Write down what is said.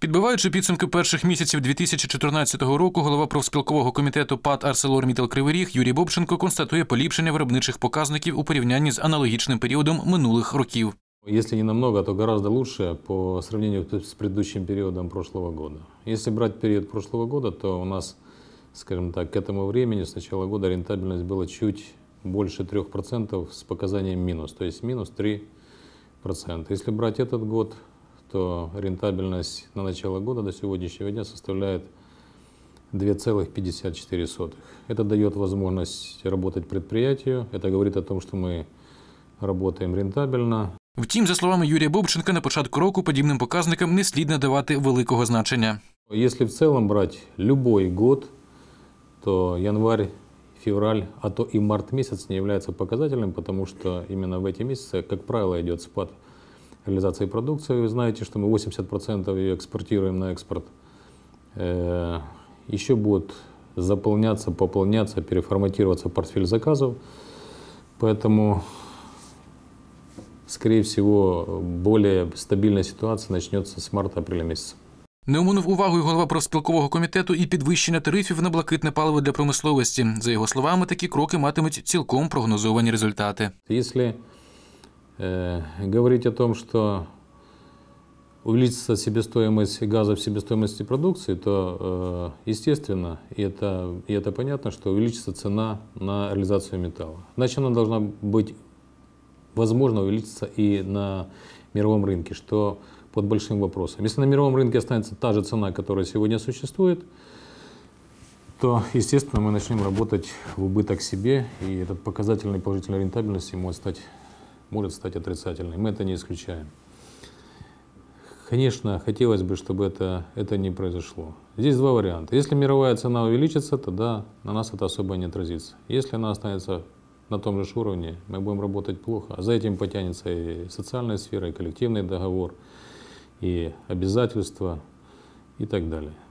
Підбиваючи підсумки перших місяців 2014 року, голова профспілкового комітету ПАТ «АрселорМіттал Кривий Ріг» Юрій Бобченко констатує поліпшення виробничих показників у порівнянні з аналогічним періодом минулих років. Если не намного, то гораздо лучше по сравнению с предыдущим периодом прошлого года. Если брать период прошлого года, то у нас, скажем так, к этому времени, с начала года, рентабельность была чуть больше 3% с показанием минус, то есть минус 3%. Если брать этот год, то рентабельность на начало года до сегодняшнего дня составляет 2,54. Это дает возможность работать предприятию, это говорит о том, что мы работаем рентабельно. Втім, за словами Юрія Бобченка, на початку року подібним показникам не слід надавати великого значення. Если в целом брать любой год, то январь, февраль, а то и март месяц не является показательным, потому что именно в эти месяцы, как правило, идет спад реализации продукции. Вы знаете, что мы 80% ее экспортируем на экспорт. Еще будет заполняться, пополняться, переформатироваться портфель заказов. Поэтому, скорее всего, более стабильная ситуация начнется с марта-апреля месяца. Не оминув увагою голова профспілкового комітету і підвищення тарифів на блакитне паливо для промисловості. За його словами, такі кроки матимуть цілком прогнозовані результати. Если говорить о том, что увеличится себестоимость газа в себестоимости продукции, то, естественно, и это понятно, что увеличится цена на реализацию металла. Значит, она должна быть, возможно, увеличиться и на мировом рынке, что под большим вопросом. Если на мировом рынке останется та же цена, которая сегодня существует, то, естественно, мы начнем работать в убыток себе, и этот показатель положительной рентабельности может стать отрицательным. Мы это не исключаем. Конечно, хотелось бы, чтобы это не произошло. Здесь два варианта. Если мировая цена увеличится, тогда на нас это особо не отразится. Если она останется на том же уровне, мы будем работать плохо. А за этим потянется и социальная сфера, и коллективный договор, и обязательства, и так далее.